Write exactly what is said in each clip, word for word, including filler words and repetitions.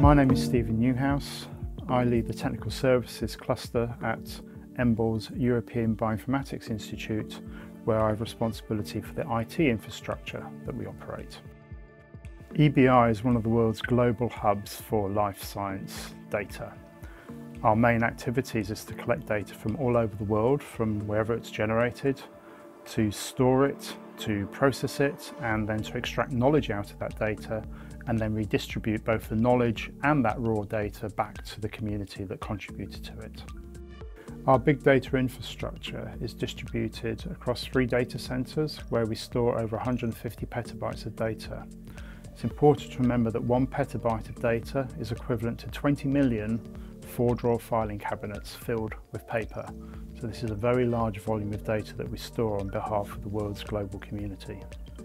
My name is Stephen Newhouse. I lead the Technical Services Cluster at E M B L's European Bioinformatics Institute, where I have responsibility for the I T infrastructure that we operate. E B I is one of the world's global hubs for life science data. Our main activities is to collect data from all over the world, from wherever it's generated, to store it, to process it, and then to extract knowledge out of that data, and then redistribute both the knowledge and that raw data back to the community that contributed to it. Our big data infrastructure is distributed across three data centers where we store over one hundred fifty petabytes of data. It's important to remember that one petabyte of data is equivalent to twenty million four-drawer filing cabinets filled with paper. So this is a very large volume of data that we store on behalf of the world's global community.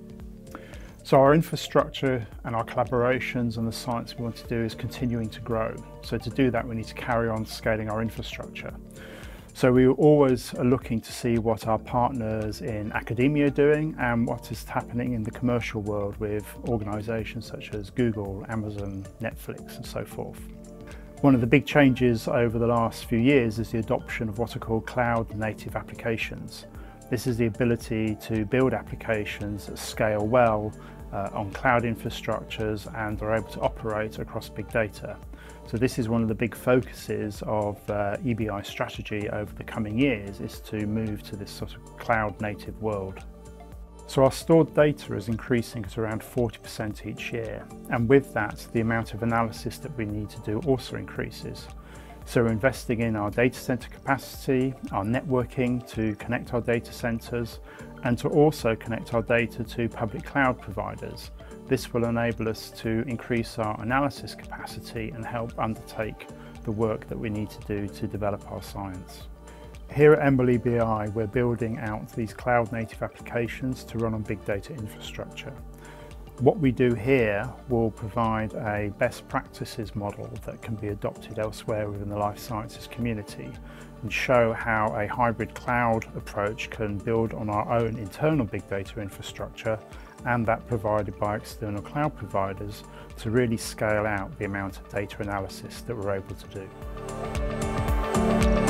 So our infrastructure and our collaborations and the science we want to do is continuing to grow. So to do that, we need to carry on scaling our infrastructure. So we always are looking to see what our partners in academia are doing and what is happening in the commercial world with organisations such as Google, Amazon, Netflix and so forth. One of the big changes over the last few years is the adoption of what are called cloud native applications. This is the ability to build applications that scale well uh, on cloud infrastructures and are able to operate across big data. So this is one of the big focuses of uh, E B I strategy over the coming years, is to move to this sort of cloud native world. So our stored data is increasing at around forty percent each year, and with that the amount of analysis that we need to do also increases. So we're investing in our data center capacity, our networking to connect our data centers, and to also connect our data to public cloud providers. This will enable us to increase our analysis capacity and help undertake the work that we need to do to develop our science. Here at E M B L E B I, we're building out these cloud native applications to run on big data infrastructure. What we do here will provide a best practices model that can be adopted elsewhere within the life sciences community and show how a hybrid cloud approach can build on our own internal big data infrastructure and that provided by external cloud providers to really scale out the amount of data analysis that we're able to do.